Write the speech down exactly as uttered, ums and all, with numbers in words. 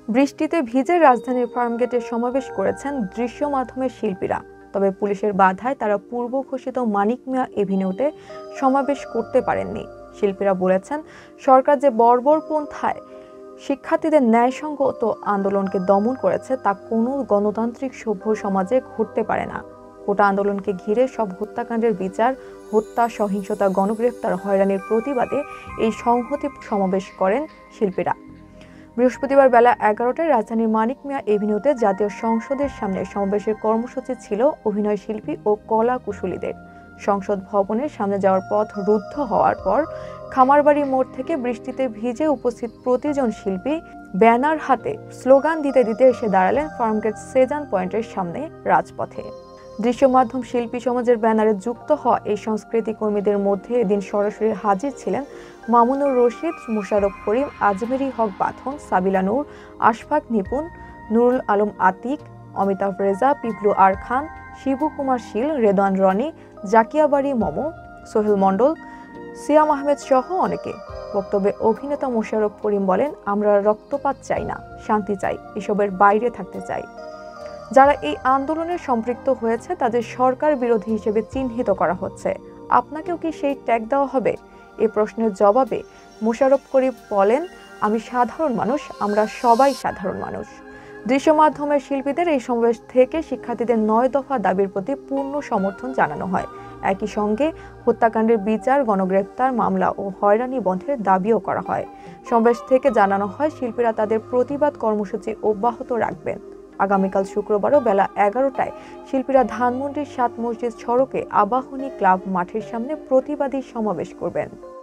বৃষ্টিতে ভিজে রাজধানীর ফার্মগেটে সমাবেশ করেছেন দৃশ্য মাধ্যমের শিল্পীরা। তবে পুলিশের বাধায় তারা পূর্ব ঘোষিত মানিক মিয়া এভিনিউতে সমাবেশ করতে পারেননি। শিল্পীরা বলেছেন, সরকার যে বর্বরপন্থায় শিক্ষার্থীদের ন্যায়সঙ্গত আন্দোলনকে দমন করেছে তা কোনো গণতান্ত্রিক সভ্য সমাজে ঘটতে পারে না। কোটা আন্দোলনকে ঘিরে সব হত্যাকাণ্ডের বিচার, হত্যা, সহিংসতা, গণগ্রেফতার, হয়রানির প্রতিবাদে এই সংহতি সমাবেশ করেন শিল্পীরা। বৃহস্পতিবার বেলা এগারোটায় রাজধানীর মানিক মিয়া এভিনিউতে জাতীয় সংসদের সামনে সমাবেশের কর্মসূচি ছিল অভিনয় শিল্পী ও কলা কুশলীদের। সংসদ ভবনের সামনে যাওয়ার পথ রুদ্ধ হওয়ার পর খামারবাড়ি মোড় থেকে বৃষ্টিতে ভিজে উপস্থিত প্রতিজন শিল্পী ব্যানার হাতে স্লোগান দিতে দিতে এসে দাঁড়ালেন ফার্মগেট সেজান পয়েন্টের সামনে রাজপথে। দৃশ্য মাধ্যম শিল্পী সমাজের ব্যানারে যুক্ত হওয়া এই সংস্কৃতি কর্মীদের মধ্যে এদিন সরাসরি হাজির ছিলেন মামুনুর রশিদ, মোশাররফ করিম, আজমেরি হক বাঁধন, সাবিলা নূর, আশফাক নিপুণ, নুরুল আলম আতিক, অমিতাভ রেজা, পিপলু আর খান, শিবু কুমার শীল, রেদওয়ান রনি, জাকিয়াবাড়ি মমো, সোহেল মণ্ডল, সিয়াম আহমেদ সহ অনেকে। বক্তব্যে অভিনেতা মোশাররফ করিম বলেন, আমরা রক্তপাত চাই না, শান্তি চাই, এসবের বাইরে থাকতে চাই। যারা এই আন্দোলনে সম্পৃক্ত হয়েছে তাদের সরকার বিরোধী হিসেবে চিহ্নিত করা হচ্ছে। আপনাকেও কি সেই ট্যাগ দেওয়া হবে? এ প্রশ্নের জবাবে মোশাররফ করিম বলেন, আমি সাধারণ মানুষ, আমরা সবাই সাধারণ মানুষ। দৃশ্য মাধ্যমের শিল্পীদের এই সমাবেশ থেকে শিক্ষার্থীদের নয় দফা দাবির প্রতি পূর্ণ সমর্থন জানানো হয়। একই সঙ্গে হত্যাকাণ্ডের বিচার, গণগ্রেফতার, মামলা ও হয়রানি বন্ধের দাবিও করা হয়। সমাবেশ থেকে জানানো হয়, শিল্পীরা তাদের প্রতিবাদ কর্মসূচি অব্যাহত রাখবেন। আগামীকাল শুক্রবারও বেলা এগারোটায় শিল্পীরা ধানমন্ডির সাত মসজিদ সড়কে আবাহনী ক্লাব মাঠের সামনে প্রতিবাদী সমাবেশ করবেন।